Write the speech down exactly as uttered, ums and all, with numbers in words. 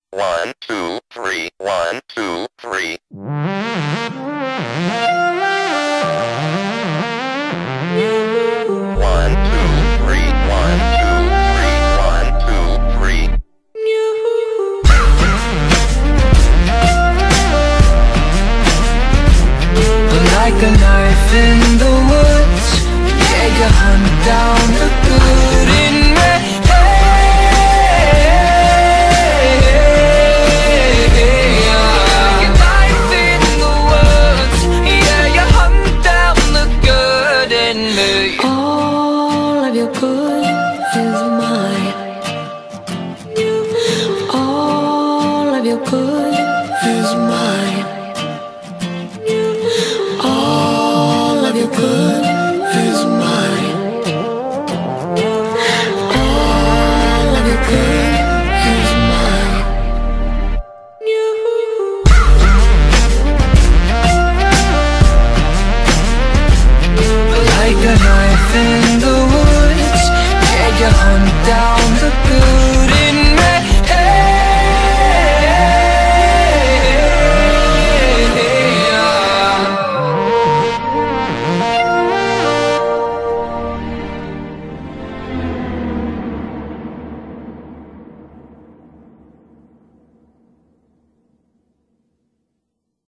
One, two, three, one, two, three. One, two, three, one, two, three, one, two, three. Like a knife in the woods, yeah, you hunt down the good in me. Like a knife in the woods, yeah, you hunt down the good in me. All of your good is mine. All of your good is mine.